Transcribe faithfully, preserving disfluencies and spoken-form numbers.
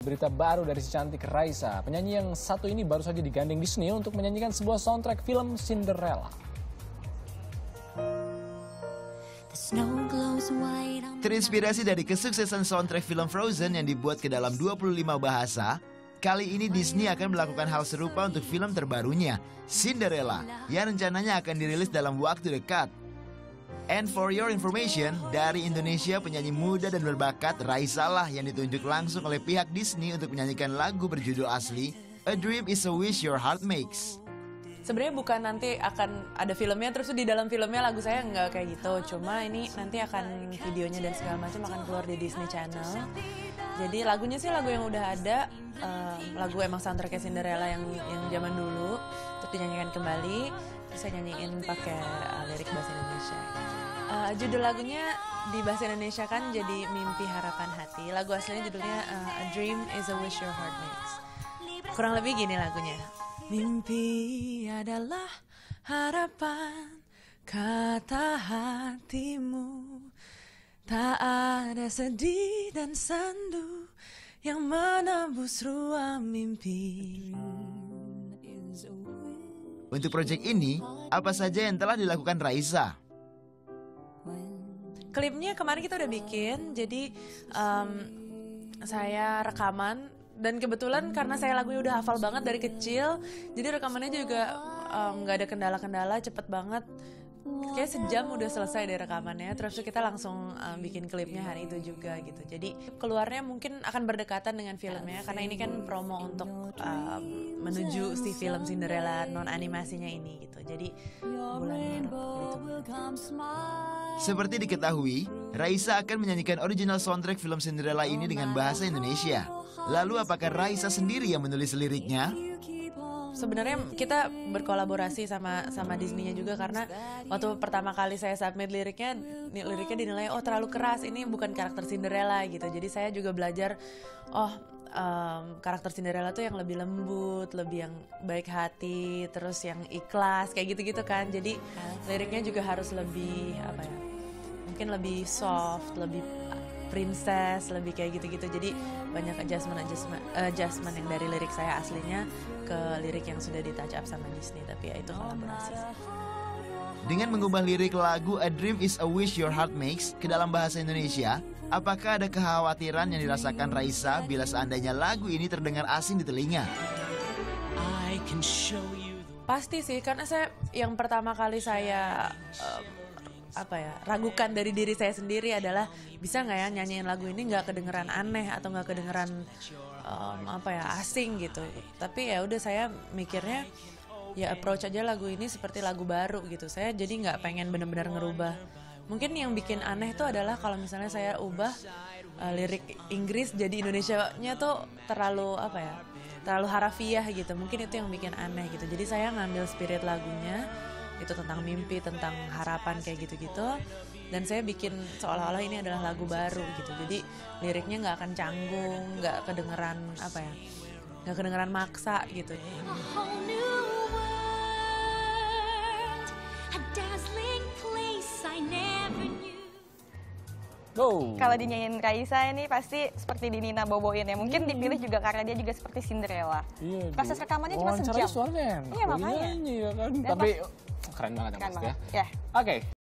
berita baru dari si cantik Raisa. Penyanyi yang satu ini baru saja digandeng Disney untuk menyanyikan sebuah soundtrack film Cinderella. Terinspirasi dari kesuksesan soundtrack film Frozen yang dibuat ke dalam dua puluh lima bahasa, kali ini Disney akan melakukan hal serupa untuk film terbarunya, Cinderella, yang rencananya akan dirilis dalam waktu dekat. And for your information, dari Indonesia penyanyi muda dan berbakat Raisa lah yang ditunjuk langsung oleh pihak Disney untuk menyanyikan lagu berjudul asli A Dream is a Wish Your Heart Makes. Sebenarnya bukan nanti akan ada filmnya terus di dalam filmnya lagu saya nggak kayak gitu. Cuma ini nanti akan videonya dan segala macam akan keluar di Disney Channel. Jadi lagunya sih lagu yang udah ada, um, lagu emang soundtracknya Cinderella yang yang zaman dulu, terus dinyanyikan kembali. Terus saya nyanyiin pakai uh, lirik bahasa Indonesia. Uh, judul lagunya di bahasa Indonesia kan jadi Mimpi Harapan Hati. Lagu aslinya judulnya uh, A Dream is a Wish Your Heart Makes. Kurang lebih gini lagunya. Mimpi adalah harapan, kata hatimu. Tak ada sedih dan sandu yang menembus ruang mimpi. Untuk proyek ini, apa saja yang telah dilakukan Raisa? Klipnya kemarin kita udah bikin, jadi um, saya rekaman. Dan kebetulan karena saya lagunya udah hafal banget dari kecil, jadi rekamannya juga nggak um, ada kendala-kendala, cepet banget. Kayak sejam udah selesai dari rekamannya, terus kita langsung um, bikin klipnya hari itu juga gitu. Jadi keluarnya mungkin akan berdekatan dengan filmnya, karena ini kan promo untuk um, menuju si film Cinderella non animasinya ini gitu. Jadi bulan Maret gitu. Seperti diketahui, Raisa akan menyanyikan original soundtrack film Cinderella ini dengan bahasa Indonesia. Lalu apakah Raisa sendiri yang menulis liriknya? Sebenarnya kita berkolaborasi sama sama Disney-nya juga, karena waktu pertama kali saya submit liriknya, liriknya dinilai oh terlalu keras, ini bukan karakter Cinderella gitu. Jadi saya juga belajar oh um, karakter Cinderella tuh yang lebih lembut, lebih yang baik hati, terus yang ikhlas kayak gitu-gitu kan. Jadi liriknya juga harus lebih apa ya? Mungkin lebih soft, lebih princess, lebih kayak gitu-gitu. Jadi banyak adjustment adjustment adjustment yang dari lirik saya aslinya ke lirik yang sudah di touch up sama Disney, tapi ya itu kolaborasi. Dengan mengubah lirik lagu A Dream is a Wish Your Heart Makes ke dalam bahasa Indonesia, apakah ada kekhawatiran yang dirasakan Raisa bila seandainya lagu ini terdengar asing di telinga? Pasti sih, karena saya yang pertama kali saya um, apa ya ragukan dari diri saya sendiri adalah bisa nggak ya nyanyiin lagu ini nggak kedengeran aneh atau nggak kedengeran um, apa ya asing gitu. Tapi ya udah saya mikirnya ya approach aja lagu ini seperti lagu baru gitu. Saya jadi nggak pengen benar-benar ngerubah. Mungkin yang bikin aneh itu adalah kalau misalnya saya ubah uh, lirik Inggris jadi Indonesianya tuh terlalu apa ya terlalu harafiah gitu. Mungkin itu yang bikin aneh gitu. Jadi saya ngambil spirit lagunya itu tentang mimpi, tentang harapan kayak gitu-gitu, dan saya bikin seolah-olah ini adalah lagu baru gitu. Jadi liriknya nggak akan canggung, nggak kedengeran apa ya, nggak kedengeran maksa gitu. Go. Kalau dinyanyiin Raisa ini pasti seperti di Nina Boboin ya. Mungkin dipilih juga karena dia juga seperti Cinderella. Iya, proses rekamannya cuma sejam. Suaranya enak. Iya makanya. Nyanyi, ya kan? Dan Tapi keren banget ya, keren Mas banget. ya. Ya. Oke.